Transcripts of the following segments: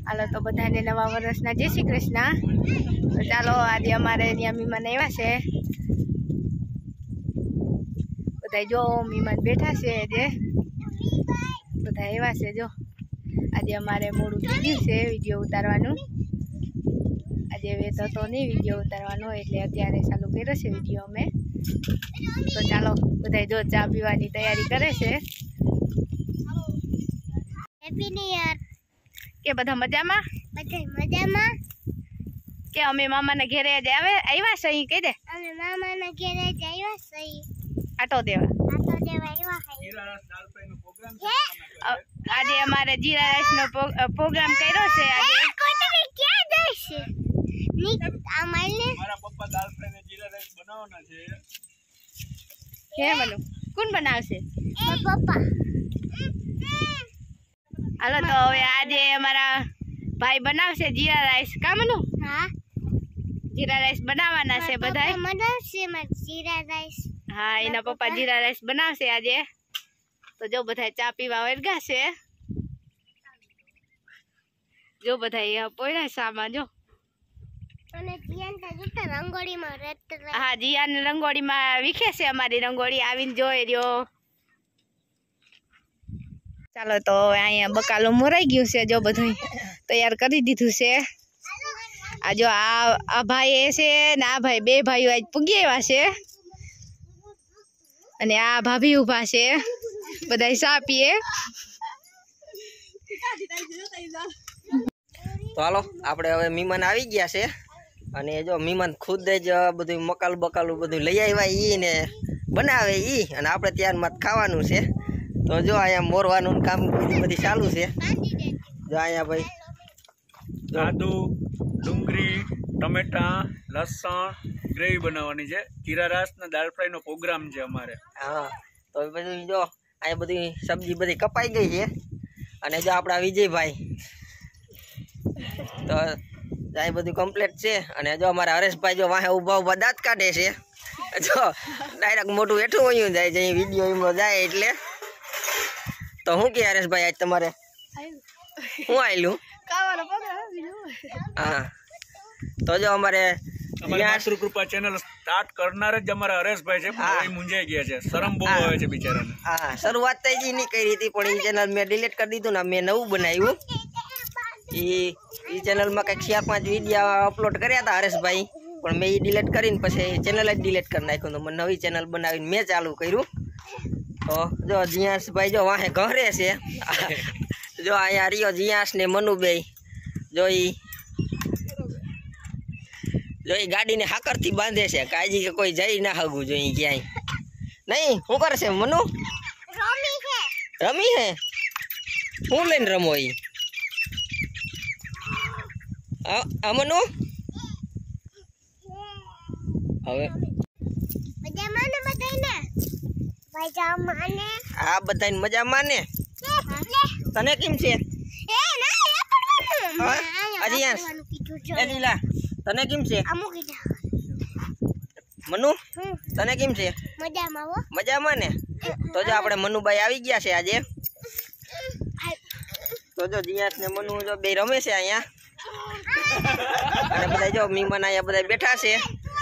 હાલો તો બધાને નવા વર્ષના જય શ્રી કૃષ્ણ। તો ચાલો આજે અમારે ત્યાં મહેમાન આવ્યા છે, બધા જો મહેમાન બેઠા છે, જે બધા આવ્યા છે। જો આજે અમારે મોડું થઈ ગયું છે વિડીયો ઉતારવાનું, આજે વેત હતો નહીં વિડીયો ઉતારવાનો, એટલે અત્યારે ચાલુ કર્યો છે વિડીયો અમે। તો ચાલો બધા જો ચા પીવાની તૈયારી કરે છે। હેપી ન્યુ યર કે બધા મજામાં? બધા મજામાં કે અમે મામાના ઘરે જ આવ્યા છે, કહી દે અમે મામાના ઘરે જ આવ્યા છે, આટો દેવા આવ્યા છે। આજે અમારે જીરા રાઈસ નો પ્રોગ્રામ કર્યો છે। આજે ક્યાં જઈશે? મારા પપ્પા દાલ ફ્રાય ને જીરા રાઈસ બનાવવાના છે। કે બોલો કોણ બનાવશે? પપ્પા। હાલો તો હવે આજે અમારા ભાઈ બનાવશે જીરા રાઈસ। કામનું હા જીરા રાઈસ બનાવવાના છે બધાય બનાવશે જીરા રાઈસ। હા એના પપ્પા જીરા રાઈસ બનાવશે આજે। તો જો બધા ચા પીવા વર્ગા છે, જો બધા પોયરા સામા જો અને જીયાન તો જતા રંગોળીમાં રહેતા। હા જીયાન રંગોળીમાં વિખે છે અમારી રંગોળી, આવીને જોઈ રહ્યો। ચાલો તો અહીંયા બકાલું મોરાઈ ગયું છે, જો બધું તૈયાર કરી દીધું છે। આ જો આ ભાઈ એ છે ને આ ભાઈ, બે ભાઈઓ આજ પૂગી આવ્યા છે, અને આ ભાભી ઉભા છે, બધા ચા પીએ। તો હાલો આપણે હવે મહેમાન આવી ગયા છે, અને જો મહેમાન ખુદ જ બધું મકાલું બકાલું બધું લઈ આવ્યા ઈ ને બનાવે ઈ, અને આપણે ત્યારમાં ખાવાનું છે। તો જો અહીંયા મોરવાનું કામ બધી ચાલુ છે। જો અહીંયા ભાઈ આદુ, ડુંગળી, ટમેટા, લસણ ગ્રેવી બનાવવાની છે। જીરા રાઈસ ને દાલ ફ્રાય નો પ્રોગ્રામ છે અમારે। હા તો બધું જો અહીંયા બધી સબ્જી બધી કપાઈ ગઈ છે, અને જો આપણા વિજયભાઈ તો અહીં બધું કમ્પ્લીટ છે। અને જો અમારા હરેશભાઈ જો વાહે ઊભા દાંત કાઢે છે, જો ડાયરેક્ટ મોટું હેઠું વયું જાય છે વિડીયો એમાં જાય એટલે। તો શું કે હરેશભાઈ આજ તમારે શું આવેલું? હા તો જો અમારે માતૃકૃપા ચેનલ સ્ટાર્ટ કરનાર જ અમારા હરેશભાઈ છે, પણ મુંજાઈ ગયા છે, શરમ બહુ આવે છે બિચારાને। હા શરૂઆત તો જ નહીં કરી હતી, પણ એ ચેનલ મેં ડિલીટ કરી દીધું ને મેં નવું બનાવ્યું। એ ચેનલમાં કંઈક 4-5 વિડીયો અપલોડ કર્યા હતા હરેશભાઈ, પણ મેં એ ડિલીટ કરીને પછી ચેનલ જ ડિલીટ કરી નાખ્યું, તો મને નવી ચેનલ બનાવીને મેં ચાલુ કર્યું। તો જો જીયાસભાઈ જો વાહે ઘરે છે, જો અહીંયા રિયો જીયાસ ને મનુભાઈ જો એ ગાડીને હાકરથી બાંધે છે, કાજી કે કોઈ જઈ ના હગું જોઈએ ક્યાંય નહીં। શું કરે છે મનુ? રમી હે? શું લઈને રમો? ઈ મનુ હવે આ બધાને મજા માને? તને કેમ છે? તને કેમ છે મનુ? તને કેમ છે? મજામાં ને? તો જો આપણે મનુભાઈ આવી ગયા છે આજે। તો જો જીયાસ ને મનુ જો બે રમે છે અહીંયા, અને બધા જો મહેમાન અહીંયા બધા બેઠા છે।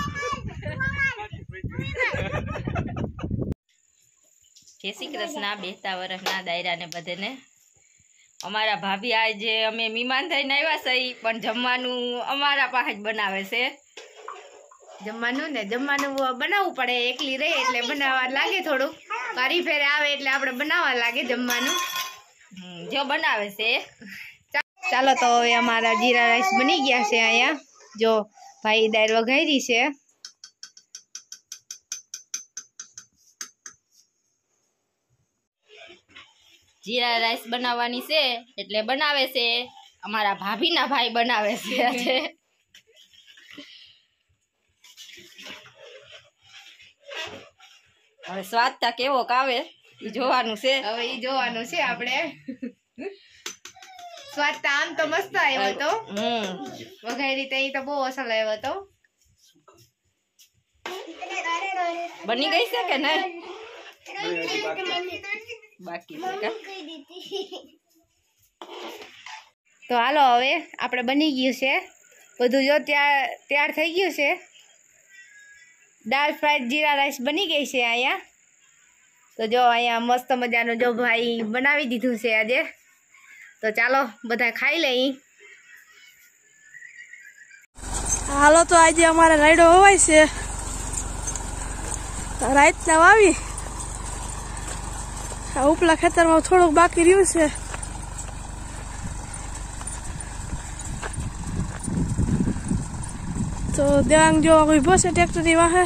જય શ્રી કૃષ્ણ, બેસતા વર્ષના દાયરાને બધાને। અમારા ભાભી આજે અમે મહેમાન થઈને આવ્યા છે, પણ જમવાનું અમારા પાસે જ બનાવે છે। જમવાનું ને જમવાનું બનાવવું પડે, એકલી રહે એટલે બનાવવા લાગે થોડુંક, વારી ફેરે આવે એટલે આપણે બનાવવા લાગે જમવાનું। જો બનાવે છે। ચાલો તો હવે અમારા જીરા રાઈસ બની ગયા છે। અહીંયા જો ભાઈ દાળ વઘારી છે, જીરા રાઈસ બનાવવાની છે એટલે બનાવે છે, અમારા ભાભીના ભાઈ બનાવે છે આજે। હવે સ્વાદ તા કેવો આવે એ જોવાનું છે, હવે એ જોવાનું છે આપણે। સ્વાદ તો આમ તો મસ્ત આવ્યો હતો, વઘારી તો એ તો બહુ અસલ આવ્યો હતો। બની ગઈ છે કે નહીં? બાકી છે કા? તો હાલો હવે આપણે બની ગયું છે બધું, જો તૈયાર થઈ ગયું છે। દાળ ફ્રાય જીરા રાઈસ બની ગઈ છે અહીંયા। તો જો અહીંયા મસ્ત મજાનું જો ભાઈ બનાવી દીધું છે આજે। તો ચાલો બધા ખાઈ લઈ। હાલો તો આજે અમારે રાયડો હોવાય છે, રાતના વાવી આ ઉપલા ખેતરમાં થોડુંક બાકી રહ્યું છે। તો દેવાંગ જો ઉભો છે ટ્રેક્ટરની વાહે।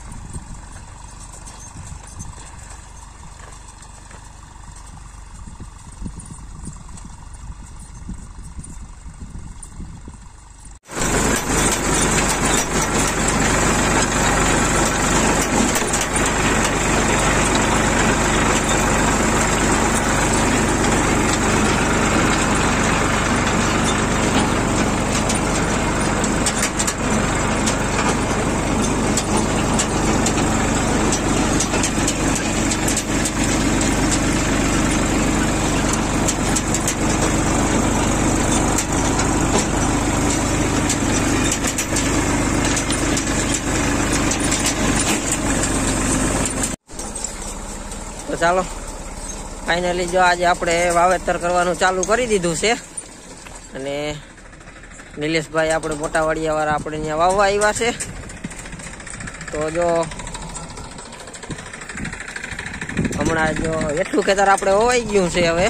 તો ચાલો ફાઇનલી જો આજે આપણે વાવેતર કરવાનું ચાલુ કરી દીધું છે અને નિલેશભાઈ આપણે મોટાવાડિયા વાળા આપણે અહીંયા વાવવા આવ્યા છે। તો જો હમણાં જો એટલું ખેતર આપણે હોવાઈ ગયું છે, હવે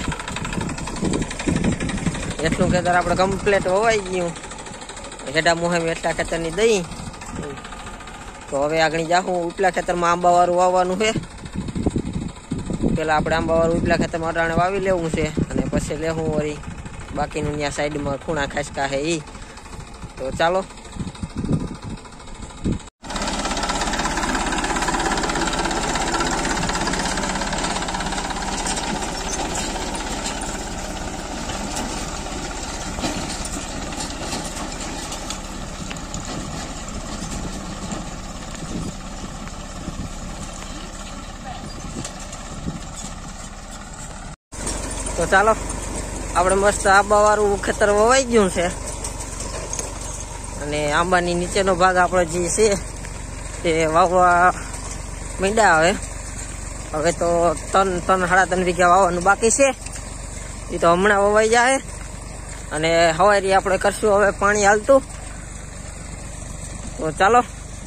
એટલું ખેતર આપણે કમ્પ્લીટ હોવાઈ ગયું। હેડા મોહેમ એટલા ખેતરની દઈ તો હવે આગળ જાઉં ઉપલા ખેતરમાં આંબા વાળું વાવવાનું છે। પેલા આપણે આંબા વાળું ઉપલા ખેતરમાં અટાણે વાવી લેવું છે અને પછી લેવું વળી બાકીનું ત્યાં સાઈડમાં ખૂણા ખાસકા છે એ। તો ચાલો આપણે મસ્ત આંબા વાળું ખેતર વવાઈ ગયું છે અને આંબાની નીચેનો ભાગ આપણો જે છે તે વાવવા માંડ્યા। હવે તો 3.5 વીઘા વાવવાનું બાકી છે, એ તો હમણાં વવાઈ જાય અને હવારી આપણે કરશું હવે પાણી હાલતું। તો ચાલો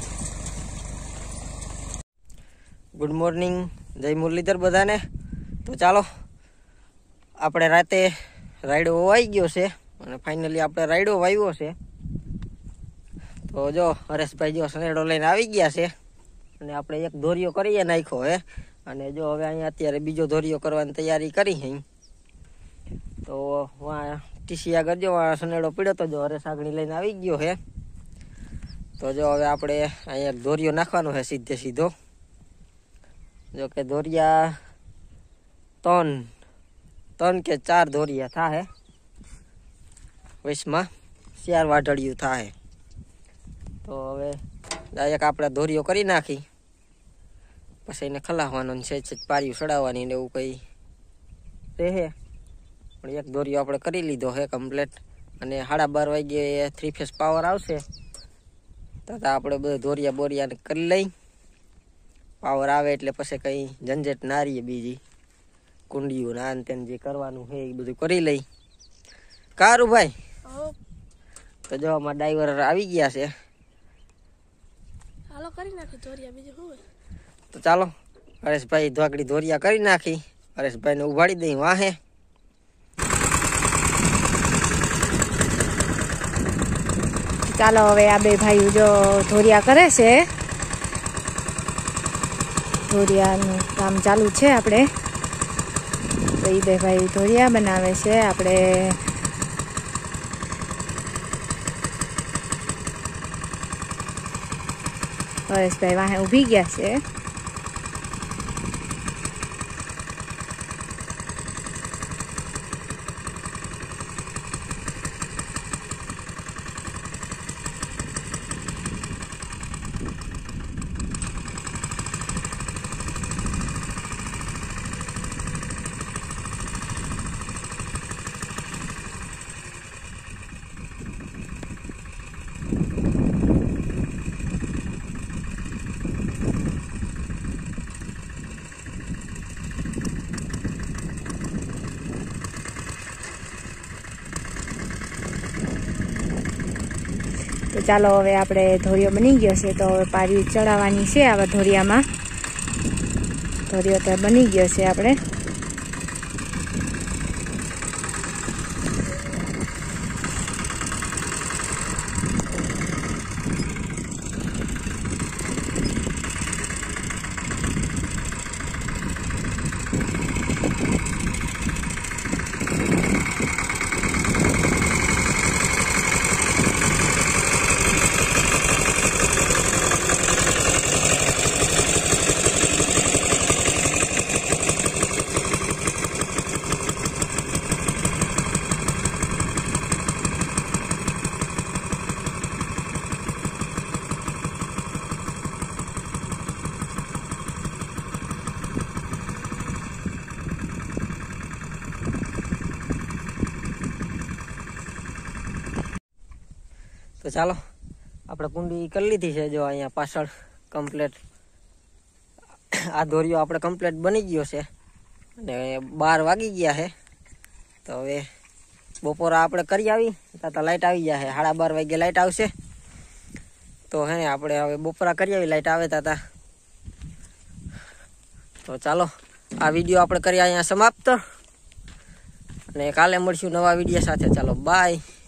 ગુડ મોર્નિંગ, જય મુરલીધર બધાને। તો ચાલો આપણે રાતે રાયડો વાવી ગયો છે અને ફાઇનલી આપણે રાયડો વાવ્યો છે। તો જો હરેશભાઈ જો સનેડો લઈને આવી ગયા છે અને આપણે એક ધોરિયો કરીએ નાખ્યો હે અને જો હવે અહીંયા અત્યારે બીજો ધોરિયો કરવાની તૈયારી કરી છે। તો વાં ટીસી આગળ જો સનેડો પીડ્યો તો જો હરેશ આગળ લઈને આવી ગયો છે। તો જો હવે આપણે અહીંયા એક ધોરિયો નાખવાનો છે સીધે સીધો। જો કે ધોરિયા 3 કે 4 ધોરિયા થાય, વૈશમાં 4 વાઢળિયું થાય। તો હવે ડાયરેક્ટ આપણે ધોરિયો કરી નાખી પછી એને ખલાવવાનો છે, પારિયું ચડાવવાની ને એવું કંઈ રહે। પણ એક ધોરિયો આપણે કરી લીધો છે કમ્પ્લીટ અને 12:30 વાગ્યે 3 ફેઝ પાવર આવશે તો આપણે બધું ધોરિયા બોરિયાને કરી લઈ। પાવર આવે એટલે પછી કંઈ ઝંઝટ ના રહીએ, બીજી કુંડીયું ના અંતે જે કરવાનું છે એ બધું કરી લઈ। કારું ભાઈ તો જો અમારા ડ્રાઈવર આવી ગયા છે, હાલો કરી નાખી ધોરિયા, બીજું શું? તો ચાલો હરેશભાઈ ધોકડી ધોરિયા કરી નાખી, હરેશભાઈને ઉભાડી દઈ વાહે। ચાલો હવે આ બે ભાઈઓ જો ધોરિયા કરે છે, ધોરિયાનું કામ ચાલુ છે આપણે। તો એ બે ભાઈ ધોરિયા બનાવે છે, આપણે હરેશભાઈ વાહે ઊભી ગયા છે। તો ચાલો હવે આપણે ધોરિયો બની ગયો છે, તો હવે પારી ચડાવવાની છે આવા ધોરિયામાં. ધોરિયો તો બની ગયો છે આપણે. તો ચાલો આપણે કુંડી કરી લીધી છે. જો અહીંયા પાછળ કમ્પ્લેટ આ ધોરિયો આપણે કમ્પ્લેટ બની ગયો છે અને 12 વાગી ગયા છે. તો હવે બપોરા આપણે કરી આવી ત્યાં લાઇટ આવી જાય છે. 12:30 વાગે લાઇટ આવશે. તો હે ને આપણે હવે બપોરા કરી આવી, લાઇટ આવે ત્યાં. તો ચાલો આ વિડીયો આપણે કરી અહીંયા સમાપ્ત અને કાલે મળશું નવા વિડીયો સાથે. ચાલો બાય.